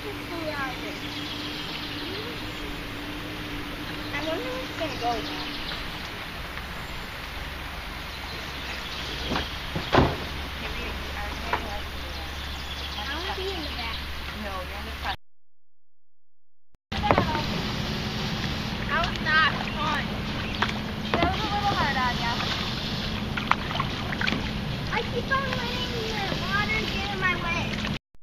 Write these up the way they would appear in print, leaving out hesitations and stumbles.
I wonder where it's gonna go now. I want to be in the back. No, you're in the front. That was not fun. That was a little hard on ya. I keep on letting the water get in my way.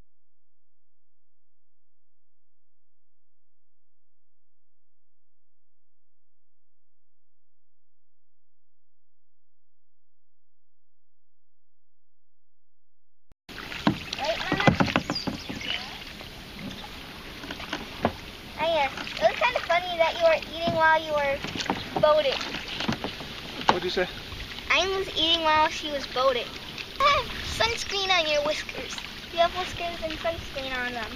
Right, Mama? Aya, it was kind of funny that you were eating while you were boating. What'd you say? I was eating while she was boating. Sunscreen on your whiskers. You have whiskers and sunscreen on them.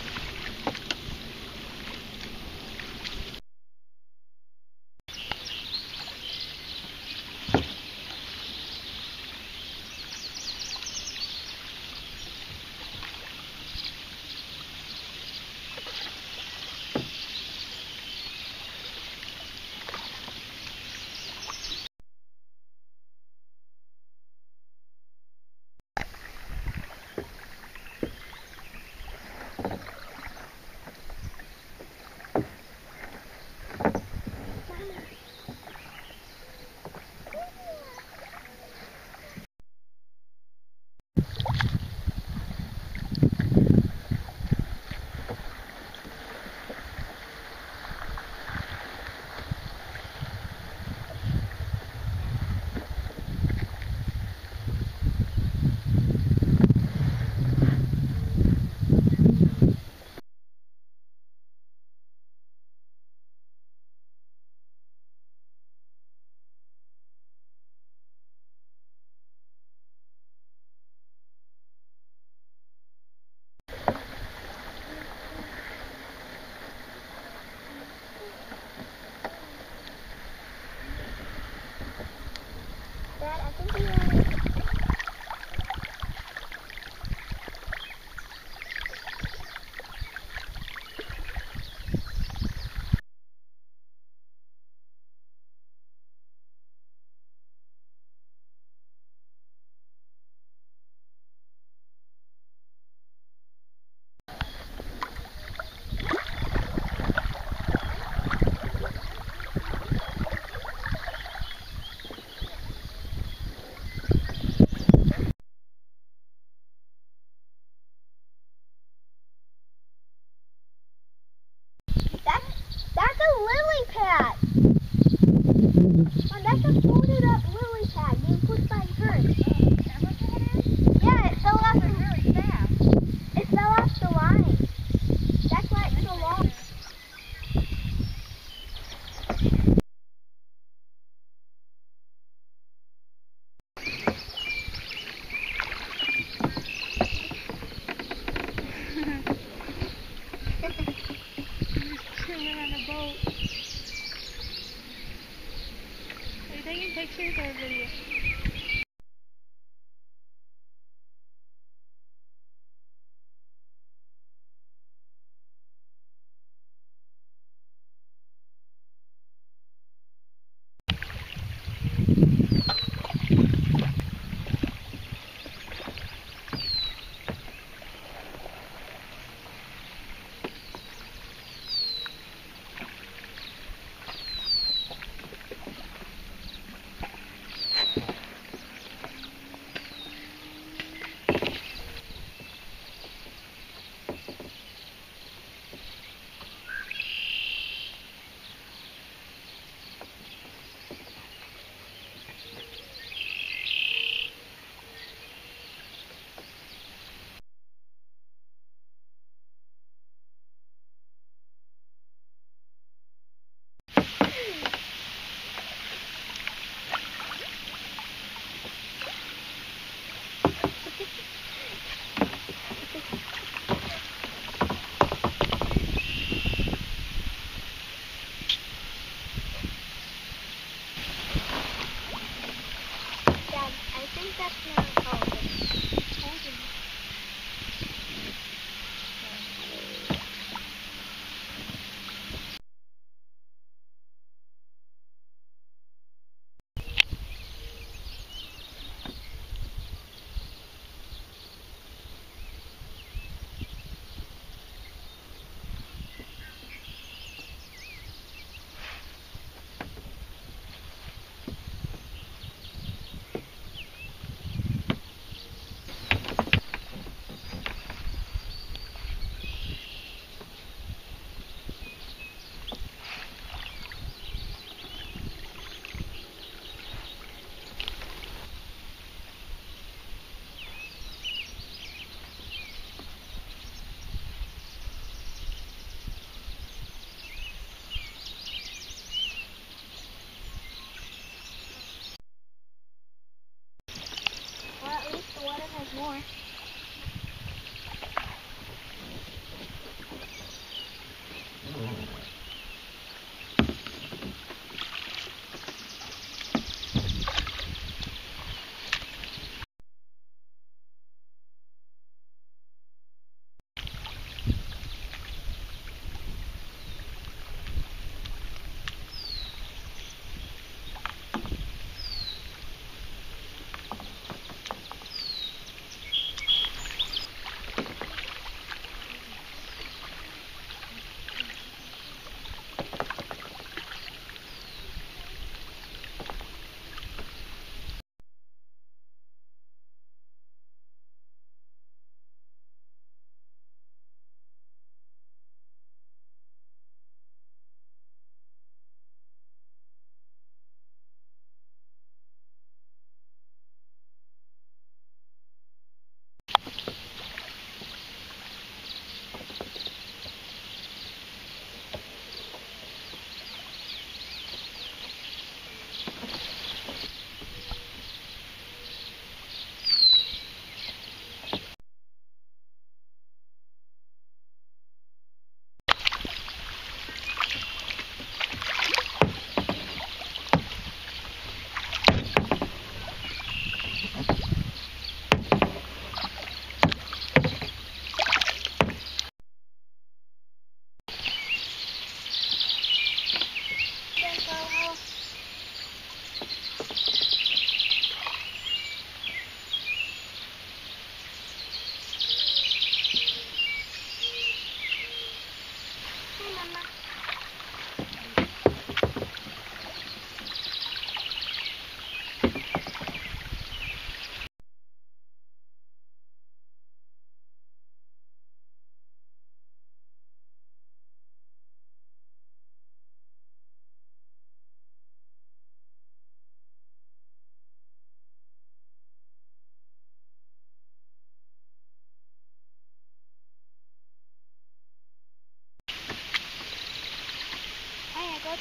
Dad, I think we are... That's a lily pad. Oh, that's a folded up lily pad being pushed by current. Yeah, it fell off really fast. It fell off the line. That's why it's so long. Chilling on a boat. Are you taking pictures or video?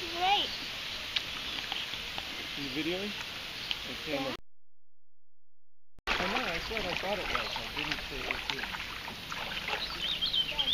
Great. Are you videoing? Or camera? I know, I said I thought it was. I didn't say it was.